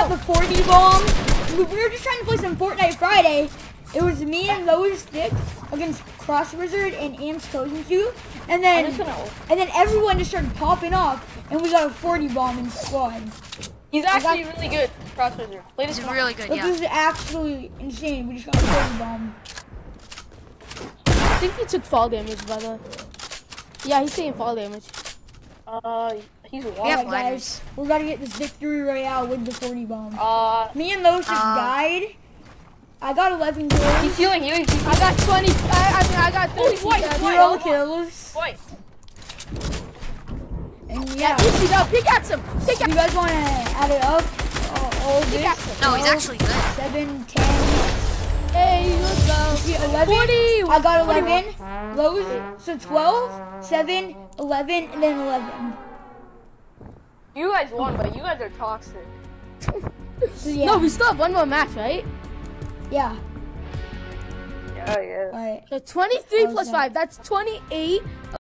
the 40 bomb. We were just trying to play some Fortnite Friday. It was me and Lowe's Stick against Cross Wizard and Am's Coaching 2. And then everyone just started popping off, and we got a 40 bomb in squad. He's actually really good, Cross Wizard. He's really good, yeah. This is absolutely insane. We just got a 40 bomb. I think he took fall damage, by the way. Yeah, he's taking fall damage. He's We have Alright, lighters. guys, we gotta get this victory royale with the 40 bomb. Me and Lowe's just died. I got 11 kills. He's healing. I got 20. I got 30. Zero kills. Wait. And Yeah, easy up. Pickaxe him. You guys want to add it up? All this? No, he's actually good. 7, 10. Hey, let's go. 11. 40. I got 11. Lowe's, so 12, 7, 11, and then 11. You guys won, but you guys are toxic. So, yeah. No, we still have one more match, right? Yeah. Yeah. Alright. So 23 How's plus that? 5. That's 28.